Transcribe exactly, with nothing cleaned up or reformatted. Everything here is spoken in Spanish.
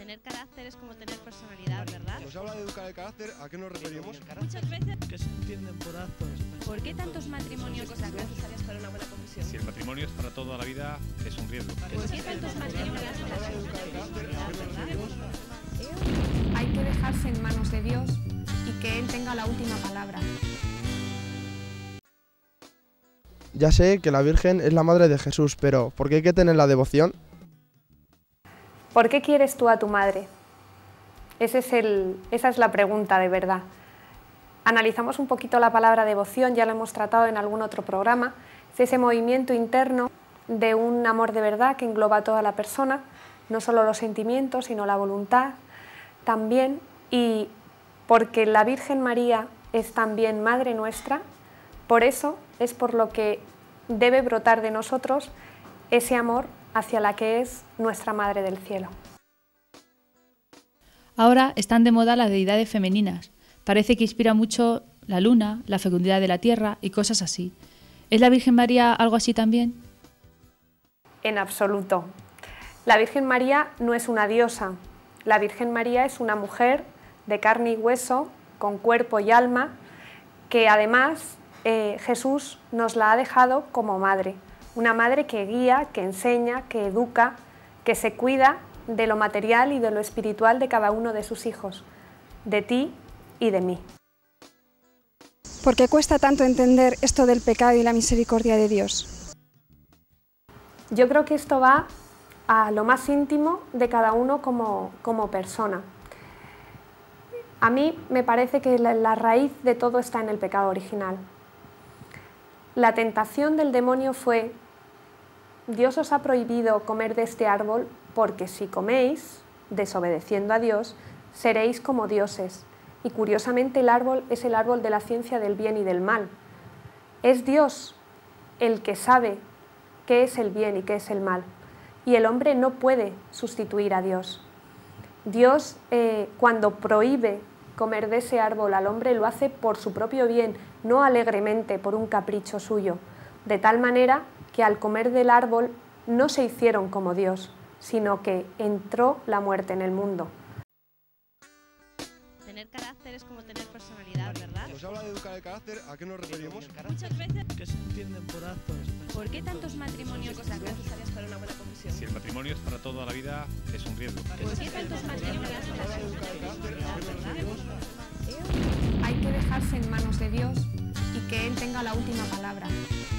Tener carácter es como tener personalidad, ¿verdad? Nos habla de educar el carácter, ¿a qué nos referimos? Muchas veces... Que se entienden por actos. ¿Por qué tantos matrimonios son necesarias para una buena confesión? Si el matrimonio es para toda la vida, es un riesgo. ¿Por qué tantos matrimonios son necesarias? Hay que dejarse en manos de Dios y que Él tenga la última palabra. Ya sé que la Virgen es la madre de Jesús, pero ¿por qué hay que tener la devoción? ¿Por qué quieres tú a tu madre? Ese es el, esa es la pregunta de verdad. Analizamos un poquito la palabra devoción, ya lo hemos tratado en algún otro programa. Es ese movimiento interno de un amor de verdad que engloba a toda la persona, no solo los sentimientos, sino la voluntad también. Y porque la Virgen María es también Madre nuestra, por eso es por lo que debe brotar de nosotros ese amor hacia la que es nuestra Madre del Cielo. Ahora están de moda las deidades femeninas. Parece que inspira mucho la luna, la fecundidad de la tierra y cosas así. ¿Es la Virgen María algo así también? En absoluto. La Virgen María no es una diosa. La Virgen María es una mujer de carne y hueso, con cuerpo y alma, que además eh, Jesús nos la ha dejado como madre. Una madre que guía, que enseña, que educa, que se cuida de lo material y de lo espiritual de cada uno de sus hijos, de ti y de mí. ¿Por qué cuesta tanto entender esto del pecado y la misericordia de Dios? Yo creo que esto va a lo más íntimo de cada uno como, como persona. A mí me parece que la, la raíz de todo está en el pecado original. La tentación del demonio fue: Dios os ha prohibido comer de este árbol porque si coméis, desobedeciendo a Dios, seréis como dioses. Y curiosamente el árbol es el árbol de la ciencia del bien y del mal. Es Dios el que sabe qué es el bien y qué es el mal. Y el hombre no puede sustituir a Dios. Dios, eh, cuando prohíbe comer de ese árbol al hombre, lo hace por su propio bien, no alegremente, por un capricho suyo. De tal manera que al comer del árbol no se hicieron como Dios, sino que entró la muerte en el mundo. Tener carácter es como tener personalidad, ¿verdad? Nos habla de educar el carácter, ¿a qué nos referimos? Muchas veces... Que se entienden por actos. ¿Por qué tantos matrimonios son necesarias para una buena confesión? Si el matrimonio es para toda la vida, es un riesgo. ¿Por qué tantos matrimonios son necesarias? Hay que dejarse en manos de Dios y que Él tenga la última palabra.